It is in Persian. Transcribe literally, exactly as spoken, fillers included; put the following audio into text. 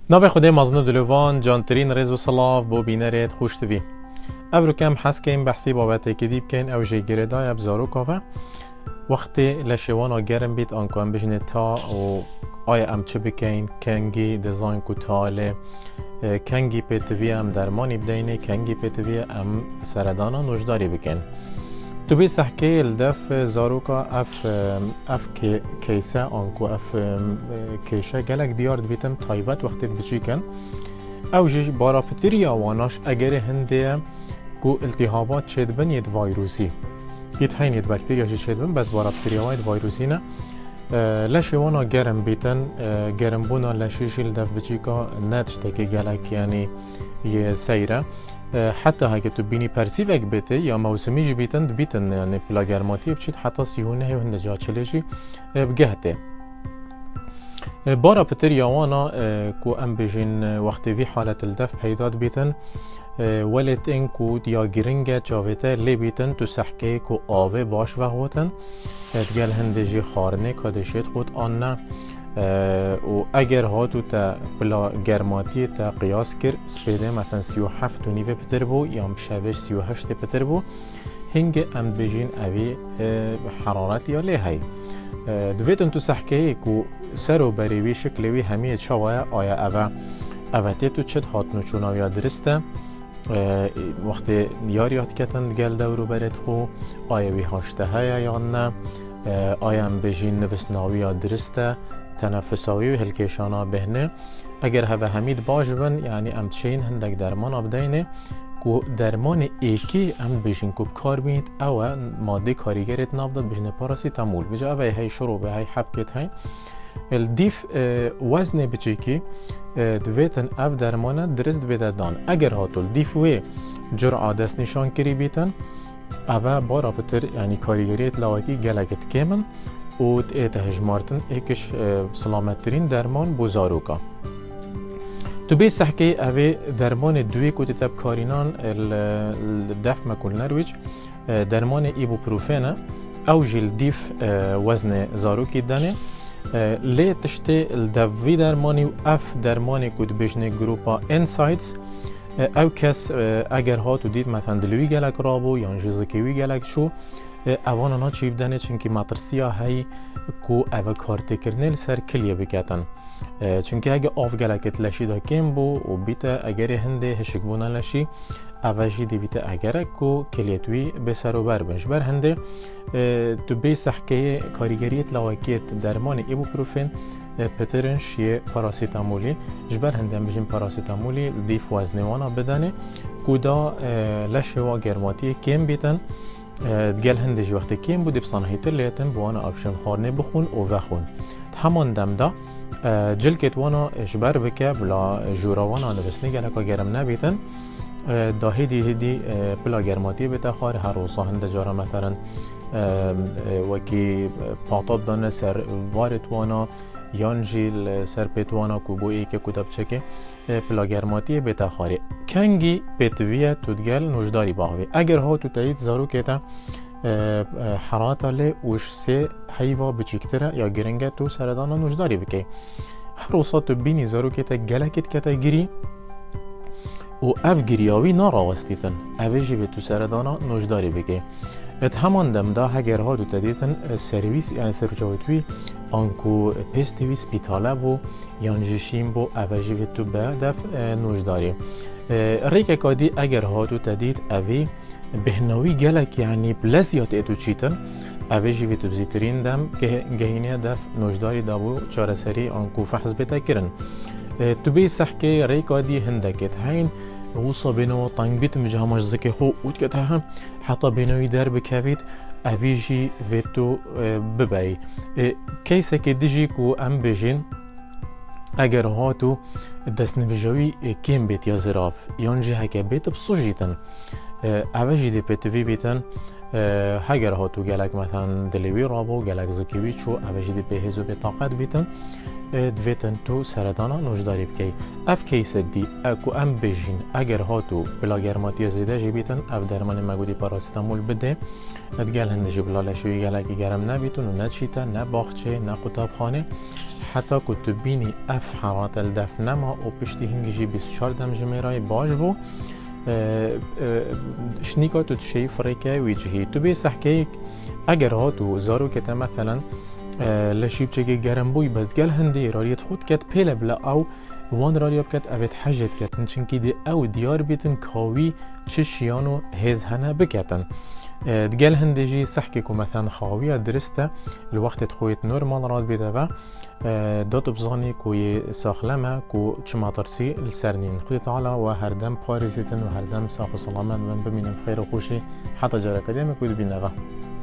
ناو خدای مزنو دلوان جانترین رز و صلاف بو بینرت خوش توی. او رو کم حس کن بحثی بابت کدیب کن او جی گردای ابزارو کافه وقتی لشوانا گرم بیت آنکو ام بجنه تا و آیا ام چه بکن کنگی دیزاین کو تاله کنگی پیتوی ام درمانی بدینه کنگی پیتوی ام سردانا نوشداری بکن. تو بی سحکه الدف زاروکا اف اف کیسه آنکو اف کیشه گلک دیار بیتم تایبت وقتی بچی کن او جی بارا پتریا واناش اگر هنده کو التهابات چید بن ید ویروسی ید هین ید بکتریا چید بن بس بارا پتریا ید ویروسی نه لشه وانا گرم بیتن گرم بونا لشیش الدف بچی که نتشتکی گلک یعنی یه سیره حتی هاگه تو بینی پرسیوک بیته یا موسمی جی بیتن بیتن یعنی پلا گرماتی بچید حتی سیونه و هنده جا چلیشی بگهته بارا پتر یاوانا کو ام بجین وقتی وی حالت الدف پیداد بیتن ولت این کو دیا گرنگه چاویته لی بیتن تو سحکه کو آوه باش وحوتن دیگل هنده جی خارنه کادشید خود آنه و اگر هاتو تا بلا گرماتی تا قیاس کر سپیده مثلا سی و هفت و نیوه پتر بو یا مشابهش سی و هشت پتر بو هنگ ام بجین اوی حرارت یا لی های دویتن تو سحکه کو سر و بریوی شکلوی همیه چاوه آیا اوه اوه تیتو چد هاتنو چوناویا درسته وقتی یاریات کتن گل دورو برد خو آیا وی هاشته های یا نه آیا ام بجین نوستناوی یا درسته تنفساوی و هلکیشانا بهنه اگر هوا حمید باش بن یعنی ام تشین هندک درمان آبدینه کو درمان ایکی ام بجین کوب کار بینید او ماده کاریگرت نافداد بجنه پاراسیتامول بجا اوه های شروع به های حبکت های الدیف وزن بچیکی دویتن اف درمان درست بیده دان اگر هاتو الدیف وی جرعه دست نشان کری بیتن اوه بارا پتر یعنی کاریگریت لاوکی گلگت کمن و تهجمارتن ایکش سلامترین درمان بوزاروکا تو بی سحکه اوه درمان دوی که تب کارینان الدف مکل نرویج درمان ایبوپروفینه او جیل دیف وزن زاروکی دانه لی تشته الدوی درمانی و اف درمانی که بجنه گروپا انسایتس او کس اگر ها تو دید مثلا دلوی گلک رابو یا انجزکیوی گلک شو اوان نا چی بدنه چونکه مطرسیا هایی کو او کارت کرنل سر کلیه بکتن چونکه اگه آف گلکت لشی دا کم بو و بیتا اگر هنده هشک بونا لشی او جی دی بیتا اگر کو کلیتوی بسر و بر بنش بر هنده تو بی سحکه کاریگریت لاوکیت درمان ایبوپروفین پترنش یه پاراسیتامولی جبر هندم بجیم پاراسیتامولی دیف وزنوانا بدنه کودا لشه و گرماتی کم بیتن گل هندش وقتی کم بود بصنعیت لیتن بوانا آپشن خارنه بخون و وخون همان دم دا جلکت وانا جبر بکه بلا جوراوانا نبسنی گلکا گرم نبیتن دا هیدی هیدی بلا گرماتی بیتا خار هر روزا هنده جارا مثلا وکی پاتاب دانه سر وارت وانا یان جیل سر پیتوانا کو بویی که کتاب چکه پلاگرماتی بیتا خاری کنگی پیتویه تودگل نوشداری باقوی اگر ها تو تایید زارو که تا حراتا لی وش سه حیوا بچیکتره یا گرنگه تو سردانا نوشداری بکی هر روزا تو بینی زارو که تا گلکت که تا گیری و اف گریاوی ناراوستیتن اوه جیوه تو سردانا نوشداری بکی ات همان دم دا هگر ها دو تدیتن سرویس یعنی سرچاوتوی آنکو پیستوی سپیتاله بو یان جشیم بو اوجی و تو به دف نوشداری ریک کادی اگر ها دو تدید اوی بهنوی گلک یعنی پلزیات ایتو چیتن اوجی و تو بزیترین دم که گهینه دف نوشداری دابو چاره سری آنکو فحص بیتا کرن تو بی سحکه ریک کادی هندکت هین وصا بينو طنگ بيت مجهمش زكي هو وتكتها حتى بينو يدار بكافيت افيجي فيتو بباي كيسه كديجي كو ام بيجين اگر هاتو دست نویجوی کم بیت یا زراف یانجی هکه بیت بسوجیتن اوجی دی پتوی بیتن هگر هاتو گلک مثلا دلوی رابو گلک زکیوی چو اوجی دی بهزو به طاقت بیتن دویتن تو سردانا نوشداری بکی اف کیس دی اکو ام بجین اگر هاتو بلا گرماتی زیده جی بیتن اف درمان مگودی پاراسیتامول بده ادگل هندجی بلا لشوی گلکی گرم نبیتون و نچیتا نه باخچه نه قطاب خانه حتی که تو بینی اف حالات الدف نما و پشتی هنگی جی بیست و چهار دم جمیرای باش بو شنیکا تو تشی فريكا ويجهي تو بي سحكي اگر ها تو زارو كتا مثلا لشيب چگه گرم بوی بس گل هنده راریت خود کت پیل بلا او وان راریاب کت اوید حجت کتن چنکی دی او دیار بیتن کاوی چه شیانو هز هنه بکتن دگل هنده جی سحكي كو مثلا خاوية درسته الوقت تخويت نورمال راد بيده و داتو بزغني كو ساخلمه كو چما ترسي السرنين خدي تعالى و هردم باريزيتن و هردم ساخو سلامن من بمينم خير و خوشي حتى جارة كدامك ود بينغا